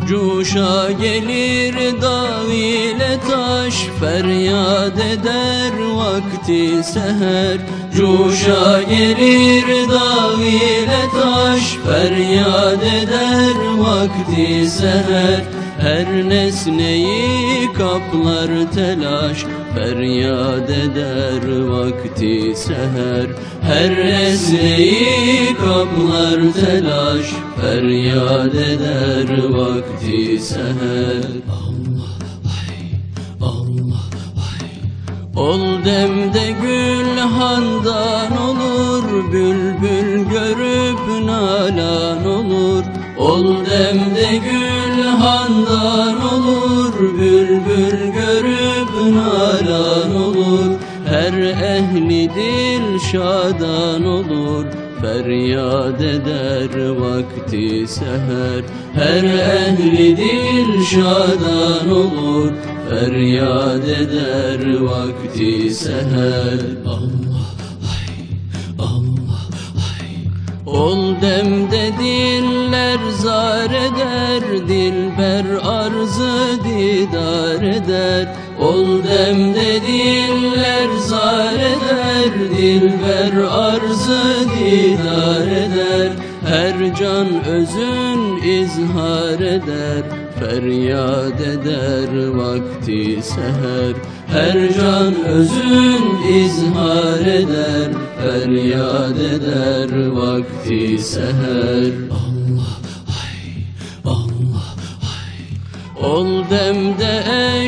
Cuşa gelir dağ ile taş, feryat eder vakti seher. Cuşa gelir dağ ile taş, feryat eder vakti seher. Her nesneyi kaplar telaş, feryat eder vakti seher. Her nesneyi kaplar telaş, feryat eder vakti seher. Allah hay, Allah hay. Ol demde gül handan olur, bülbül görüp nalan olur. Ol demde gül handan olur, bülbül görüp nalan olur. Her ehli dil şadan olur, feryat eder vakti seher. Her ehli dil şadan olur, feryat eder vakti seher. Allah hay, Allah hay. Ol demde diller zar eder, dilber arzı didar eder. Ol demde diller zar eder, dilber arzı didar eder. Her can özün izhar eder, feryat eder vakti seher. Her can özün izhar eder, feryat eder vakti seher. Allah hay, Allah hay. Ol demde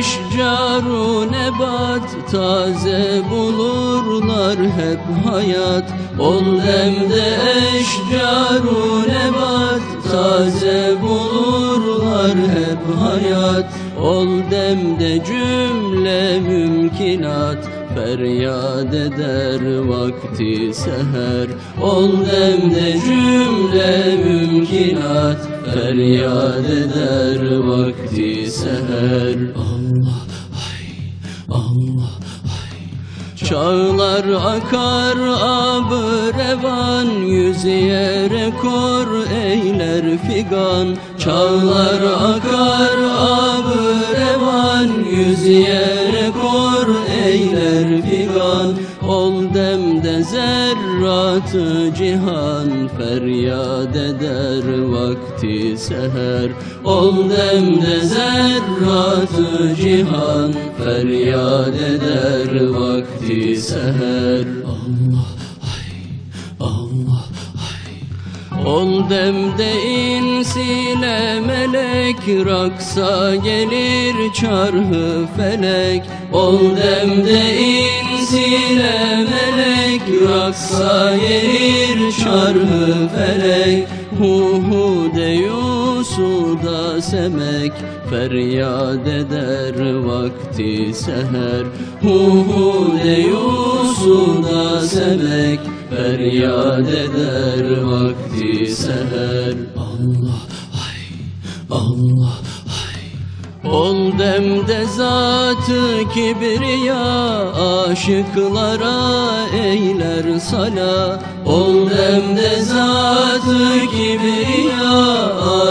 eşcaru nebat, taze bulurlar hep hayat. Ol demde eşcaru nebat, taze bulurlar hep hayat. Ol demde cümle mümkinat, feryat eder vakti seher. Ol demde cümle mümkinat, feryat eder vakti seher. Allah hay, Allah hay. Çağlar akar ab-ı revan, yüz yere kor eyler figan. Çağlar akar ab-ı revan, yüz yere kor eyler figan. Ol demde zerrat-ı cihan, feryat eder vakti seher. Ol demde zerrat-ı cihan, feryat eder vakti seher. Allah hay, Allah hay. Ol demde insiyle melek, raksa gelir çarhı felek. Ol demde insiyle melek, raksa gelir çarhı felek. Hu de yusuda semek, feryat eder vakti seher. Hu de yusuda semek, feryat eder vakti seher. Allah hay, Allah hay. Ol demde zat-ı kibriya, aşıklara eyler sala. Ol demde zat-ı kibriya,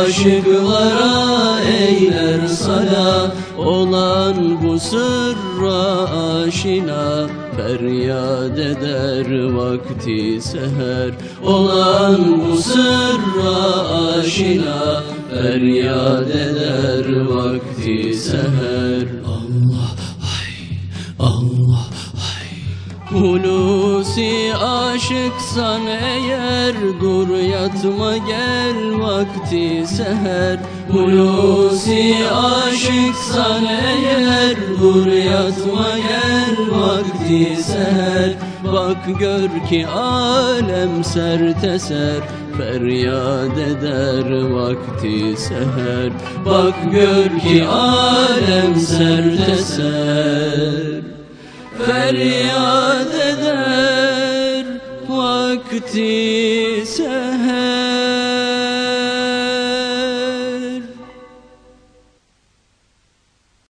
aşıklara eyler sala. Olan bu sırra aşina, feryat eder vakti seher. Olan bu sırra aşina, feryat eder vakti seher. Allah hay, Allah hay. Hulusi aşıksan eğer, dur yatma gel vakti seher. Hulusi aşıksan eğer, dur yatma gel vakti seher. Bak gör ki alem serteser, feryat eder vakti seher. Bak gör ki alem serteser, feryat eder vakti seher.